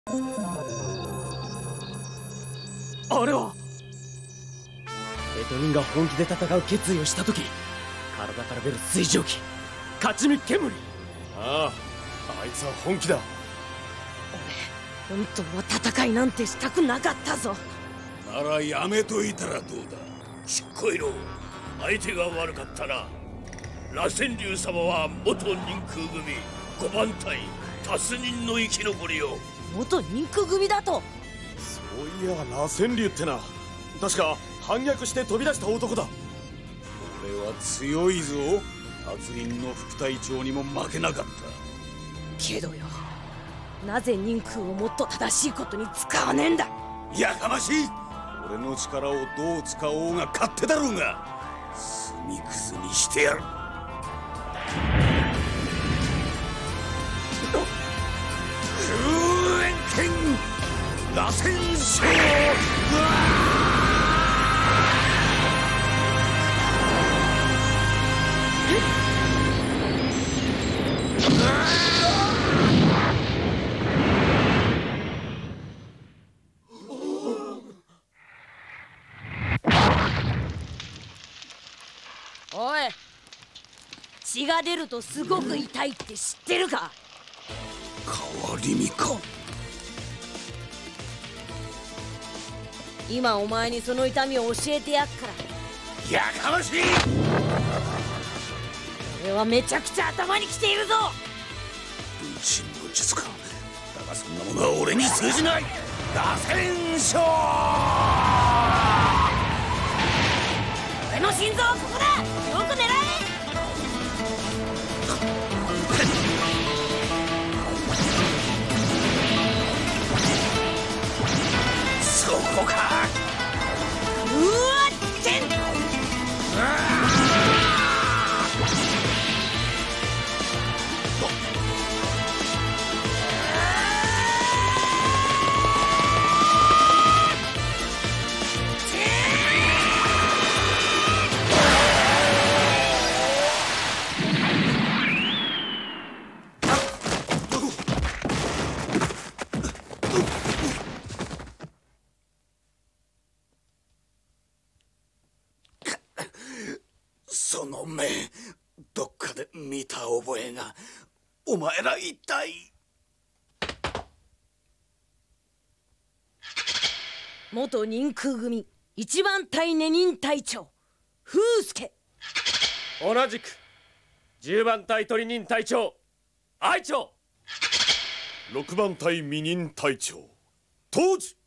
あれはレトニンが本気で戦う決意をした時、体から出る水蒸気、勝ち身煙。 ああ、あいつは本気だ。 俺、本当は戦いなんてしたくなかったぞ。 ならやめといたらどうだ。しっこいろ。相手が悪かったな。螺旋竜様は元人空組5番隊多数人の生き残りよ。 元人空組だと。 そういや、螺旋竜ってな、確か反逆して飛び出した男だ。 俺は強いぞ。達林の副隊長にも負けなかったけどよ、なぜ人空をもっと正しいことに使わねえんだ。 やかましい。俺の力をどう使おうが勝手だろうが、墨くずにしてやる。空円剣螺旋章。 おい、血が出るとすごく痛いって知ってるか。 変わり身か。 今お前にその痛みを教えてやっから。 やかましい。 俺はめちゃくちゃ頭にきているぞ。 分身の術か。だがそんなものは俺に通じない。螺旋章。 俺の心臓はここだ。よく狙え。 そこか。 うわってん。 その目、どっかで見た覚えが。お前ら一体。 元人空組一番隊二人隊長風助。 同じく10番隊取人隊長愛長。 6番隊未任隊長当時。